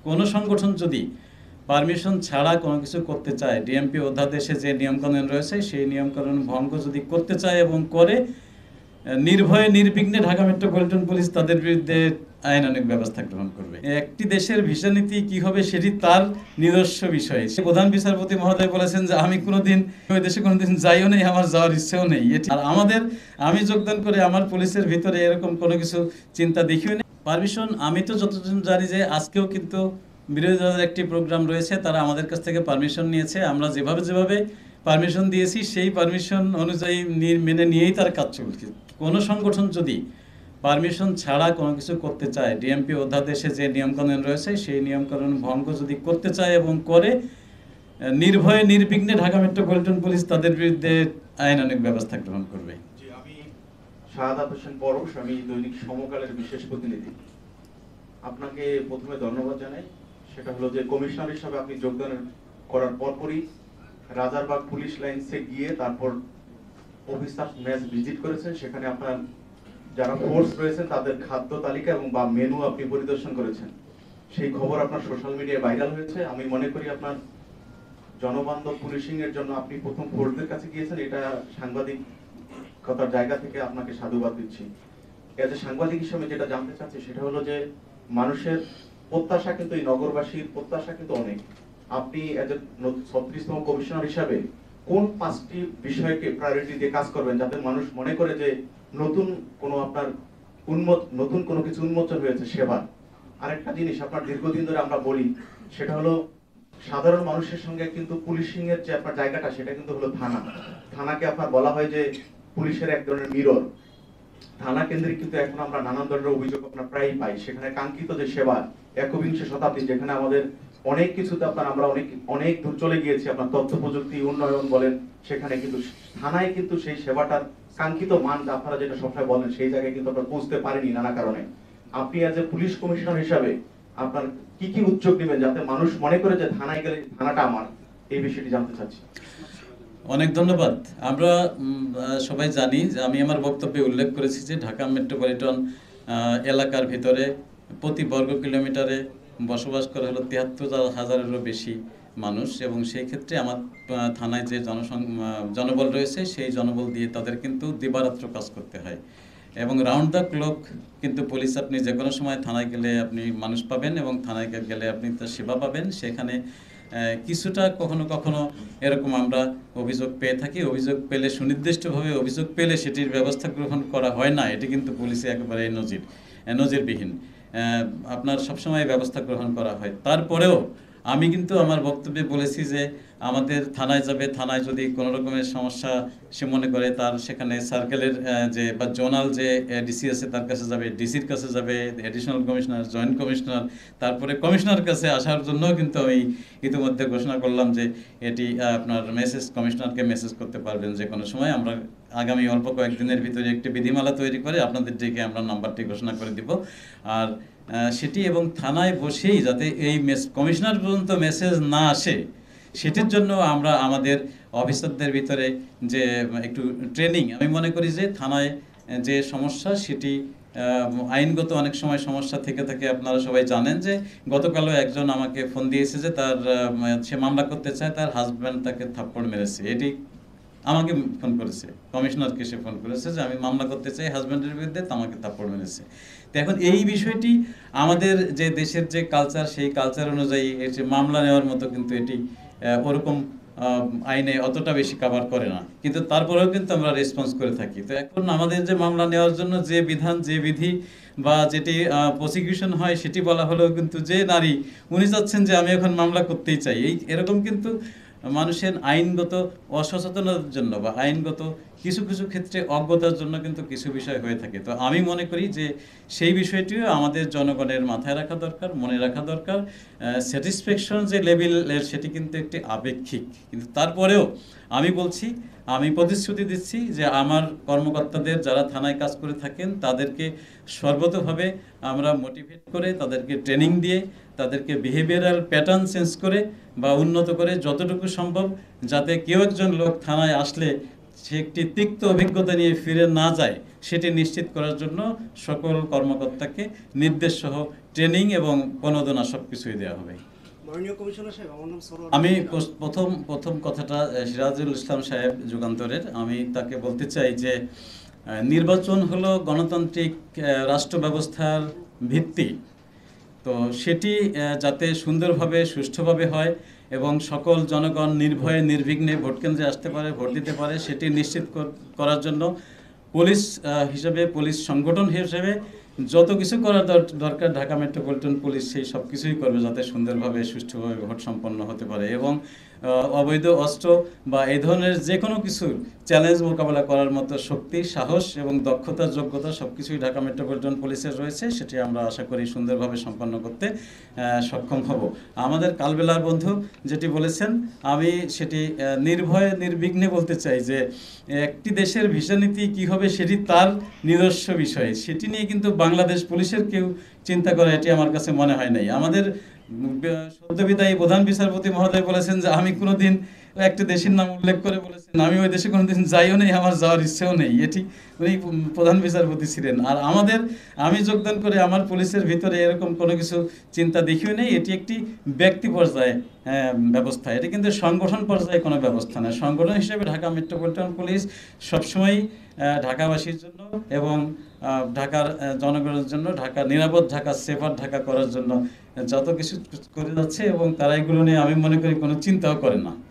কোনো সংগঠন যদি পারমিশন ছাড়া কোনো কিছু করতে চায়, ডিএমপি অধ্যাদেশে যে নিয়মকানুন রয়েছে সেই নিয়মকানুন ভঙ্গ যদি করতে চায় এবং করে, নির্ভয়ে নির্বিঘ্নে ঢাকা মেট্রোপলিটন পুলিশ তাদের বিরুদ্ধে আইনানুগ ব্যবস্থা গ্রহণ করবে। একটি দেশের ভিসা নীতি কি হবে সেটি তার নিজস্ব বিষয়। প্রধান বিচারপতি মহোদয় বলেছেন যে আমি কোনোদিন ওই দেশে কোনোদিন যাইও নেই, আমার যাওয়ার ইচ্ছেও নেই। আর আমি যোগদান করে আমার পুলিশের ভিতরে এরকম কোনো কিছু চিন্তা দেখিও নেই। পারমিশন আমি তো যতজন জানি যে আজকেও কিন্তু বিরোধী দলের একটি প্রোগ্রাম রয়েছে, তারা আমাদের কাছ থেকে পারমিশন নিয়েছে। আমরা যেভাবে পারমিশন দিয়েছি সেই পারমিশন অনুযায়ী মেনে নিয়েই তার কাজ চলছে। কোনো সংগঠন যদি পারমিশন ছাড়া কোনো কিছু করতে চায়, ডিএমপি অধ্যাদেশে যে নিয়মকানুন রয়েছে সেই নিয়মকানুন ভঙ্গ যদি করতে চায় এবং করে, নির্ভয়ে নির্বিঘ্নে ঢাকা মেট্রোপলিটন পুলিশ তাদের বিরুদ্ধে আইনানুগ ব্যবস্থা গ্রহণ করবে। আমি শাহাদাত হোসেন পরশ, আমি দৈনিক সমকালের বিশেষ প্রতিনিধি। আপনাকে প্রথমে ধন্যবাদ জানাই। সেটা হলো যে কমিশনার হিসাবে আপনি যোগদান করার পরপরই রাজারবাগ পুলিশ লাইন্সে গিয়ে তারপর অফিসার ম্যাচ ভিজিট করেছেন। সেখানে আপনার যারা ফোর্স রয়েছে তাদের খাদ্য তালিকা এবং বা মেনু আপনি পরিদর্শন করেছেন। সেই খবর আপনার সোশ্যাল মিডিয়ায় ভাইরাল হয়েছে। আমি মনে করি আপনার জনবান্ধব পুলিশিং এর জন্য আপনি প্রথম ফোর্সদের কাছে গিয়েছেন, এটা সাংবাদিকতার জায়গা থেকে আপনাকে সাধুবাদ দিচ্ছি। এজ এ সাংবাদিক হিসেবে যেটা জানতে চাচ্ছি সেটা হলো যে মানুষের প্রত্যাশা কিন্তু, এই নগরবাসীর প্রত্যাশা কিন্তু অনেক। আপনি এজ এ 36তম কমিশনার হিসাবে কোন 5টি বিষয়কে প্রায়োরিটি দিয়ে কাজ করবেন যাতে মানুষ মনে করে যে নতুন কোনো কিছু উন্মোচন হয়েছে সেবা। আরেকটা জিনিস আপনার দীর্ঘদিন ধরে আমরা বলি, সেটা হলো সাধারণ মানুষের সঙ্গে কিন্তু পুলিশিং এর যে আপনার জায়গাটা সেটা কিন্তু হলো থানাকে আপনার বলা হয় যে পুলিশের এক ধরনের মিরর। থানা কেন্দ্রিক কিন্তু এখন আমরা নানান ধরনের অভিযোগ আপনার প্রায়ই পাই। সেখানে কাঙ্ক্ষিত যে সেবা, 21শ শতাব্দী যেখানে আমাদের অনেক কিছুতে আপনার আমরা অনেক দূর চলে গিয়েছি, আপনার তথ্য প্রযুক্তি উন্নয়ন বলেন, সেখানে কিন্তু থানায় কিন্তু সেই সেবাটার কাঙ্ক্ষিত মান আপনারা যেটা সবসময় বলেন সেই জায়গায় কিন্তু আমরা পৌঁছতে পারিনি নানা কারণে। আপনি এজ এ পুলিশ কমিশনার হিসাবে আপনার কি উদ্যোগ নেবেন যাতে মানুষ মনে করে যে থানায় গেলে থানাটা আমার, এই বিষয়টি জানতে চাচ্ছি। অনেক ধন্যবাদ। আমরা সবাই জানি যে আমি আমার বক্তব্যে উল্লেখ করেছি যে ঢাকা মেট্রোপলিটন এলাকার ভিতরে প্রতি বর্গ কিলোমিটারে বসবাস করে হলো 73,000-এরও বেশি মানুষ, এবং সেই ক্ষেত্রে আমার থানায় যে জনবল রয়েছে সেই জনবল দিয়ে তাদের কিন্তু দিবারাত্র কাজ করতে হয় এবং রাউন্ড দ্য ক্লক কিন্তু পুলিশ, আপনি যে কোনো সময় থানায় গেলে আপনি মানুষ পাবেন এবং থানায় গেলে আপনি তার সেবা পাবেন। সেখানে কিছুটা কখনো কখনো এরকম আমরা অভিযোগ পেয়ে থাকি। অভিযোগ পেলে সুনির্দিষ্টভাবে অভিযোগ পেলে সেটির ব্যবস্থা গ্রহণ করা হয় না, এটি কিন্তু পুলিশে একেবারে নজিরবিহীন। আপনার সবসময় ব্যবস্থা গ্রহণ করা হয়। তারপরেও আমি কিন্তু আমার বক্তব্যে বলেছি যে আমাদের থানায় যাবে, থানায় যদি কোনো রকমের সমস্যা সে মনে করে তার সেখানে সার্কেলের যে বা জোনাল যে ডিসি আছে তার কাছে যাবে, ডিসির কাছে যাবে, অ্যাডিশনাল কমিশনার, জয়েন্ট কমিশনার, তারপরে কমিশনার কাছে আসার জন্য কিন্তু আমি ইতিমধ্যে ঘোষণা করলাম যে এটি আপনার কমিশনারকে মেসেজ করতে পারবেন যে কোনো সময়। আমরা আগামী অল্প কয়েকদিনের ভিতরে একটি বিধিমালা তৈরি করে আপনাদের দিকে আমরা নাম্বারটি ঘোষণা করে দিব। আর সেটি এবং থানায় বসেই যাতে এই কমিশনার পর্যন্ত মেসেজ না আসে সেটির জন্য আমরা আমাদের অফিসারদের ভিতরে যে একটু ট্রেনিং, আমি মনে করি যে থানায় যে সমস্যা সেটি আইনগত অনেক সময় সমস্যা থেকে থাকে। আপনারা সবাই জানেন যে গতকালও একজন আমাকে ফোন দিয়েছে যে সে মামলা করতে চায়, তার হাজব্যান্ড তাকে থাপ্পড় মেরেছে। এটি আমাকে ফোন করেছে, কমিশনারকে সে ফোন করেছে যে আমি মামলা করতে চাই হাজব্যান্ডের বিরুদ্ধে, আমাকে থাপ্পড় মেরেছে। তো এখন এই বিষয়টি আমাদের যে দেশের যে কালচার, সেই কালচার অনুযায়ী এটি মামলা নেওয়ার মতো কিন্তু এটি ওরকম আইনে অতটা বেশি কভার করে না, কিন্তু তারপরেও কিন্তু আমরা রেসপন্স করে থাকি। তো এখন আমাদের যে মামলা নেওয়ার জন্য যে বিধান, যে বিধি বা যেটি প্রসিকিউশন হয় সেটি বলা হলেও কিন্তু যে নারী উনি চাচ্ছেন যে আমি এখন মামলা করতেই চাই, এরকম কিন্তু মানুষের আইনগত অসচেতনতার জন্য বা আইনগত কিছু ক্ষেত্রে অজ্ঞতার জন্য কিন্তু কিছু বিষয় হয়ে থাকে। তো আমি মনে করি যে সেই বিষয়টিও আমাদের জনগণের মাথায় রাখা দরকার, মনে রাখা দরকার। স্যাটিসফ্যাকশন যে লেভেলের সেটি কিন্তু একটি আপেক্ষিক, কিন্তু তারপরেও আমি বলছি, আমি প্রতিশ্রুতি দিচ্ছি যে আমার কর্মকর্তাদের যারা থানায় কাজ করে থাকেন তাদেরকে সর্বতোভাবে আমরা মোটিভেট করে, তাদেরকে ট্রেনিং দিয়ে, তাদেরকে বিহেভিয়ারাল প্যাটার্ন চেঞ্জ করে বা উন্নত করে যতটুকু সম্ভব, যাতে কেউ একজন লোক থানায় আসলে সে একটি তিক্ত অভিজ্ঞতা নিয়ে ফিরে না যায় সেটি নিশ্চিত করার জন্য সকল কর্মকর্তাকে নির্দেশ সহ ট্রেনিং এবং প্রণোদনা সবকিছুই দেওয়া হবে। মাননীয় কমিশনার সাহেব, আমার নাম সরোয়ার। আমি প্রথম কথাটা সিরাজুল ইসলাম সাহেব যুগান্তরের, আমি তাকে বলতে চাই যে নির্বাচন হলো গণতান্ত্রিক রাষ্ট্র ব্যবস্থার ভিত্তি। তো সেটি যাতে সুন্দরভাবে সুষ্ঠুভাবে হয় এবং সকল জনগণ নির্ভয়ে নির্বিঘ্নে ভোট কেন্দ্রে আসতে পারে, ভোট দিতে পারে, সেটি নিশ্চিত করার জন্য পুলিশ হিসেবে, পুলিশ সংগঠন হিসেবে যত কিছু করার দরকার ঢাকা মেট্রোপলিটন পুলিশ সেই সব কিছুই করবে যাতে সুন্দরভাবে সুষ্ঠুভাবে ভোট সম্পন্ন হতে পারে এবং অবৈধ অস্ত্র বা এই ধরনের যে কোনো কিছুর চ্যালেঞ্জ মোকাবেলা করার মতো শক্তি, সাহস এবং দক্ষতা, যোগ্যতা সব কিছুই ঢাকা মেট্রোপলিটন পুলিশের রয়েছে। সেটি আমরা আশা করি সুন্দরভাবে সম্পন্ন করতে সক্ষম হব। আমাদের কালবেলার বন্ধু যেটি বলেছেন, আমি সেটি নির্ভয়ে নির্বিঘ্নে বলতে চাই যে একটি দেশের ভিসা নীতি কী হবে সেটি তার নিজস্ব বিষয়, সেটি নিয়ে কিন্তু বাংলাদেশ পুলিশের কেউ চিন্তা করে এটি আমার কাছে মনে হয় নাই। আমাদের সদ্যবিদায়ী প্রধান বিচারপতি মহোদয় বলেছেন যে আমি কোনোদিন একটা দেশের নাম উল্লেখ করে বলেছেন আমি ওই দেশে কোনোদিন যাইও নেই, আমার যাওয়ার ইচ্ছেও নেই, এটি উনি প্রধান বিচারপতি ছিলেন। আর আমি যোগদান করে আমার পুলিশের ভিতরে এরকম কোনো কিছু চিন্তা দেখিও নেই। এটি একটি ব্যক্তি পর্যায়ে ব্যবস্থা, এটি কিন্তু সংগঠন পর্যায়ে কোনো ব্যবস্থা নয়। সংগঠন হিসেবে ঢাকা মেট্রোপলিটন পুলিশ সবসময়ই ঢাকাবাসীর জন্য এবং ঢাকার জনগণের জন্য, ঢাকা নিরাপদ, ঢাকা সেফার ঢাকা করার জন্য যত কিছু করে যাচ্ছে এবং তারা এগুলো নিয়ে আমি মনে করি কোনো চিন্তাও করে না।